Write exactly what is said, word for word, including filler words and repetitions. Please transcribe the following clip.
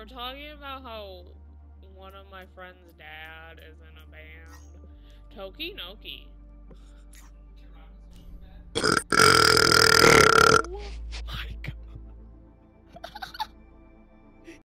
we're talking about how one of my friend's dad is in a band. Toki Noki.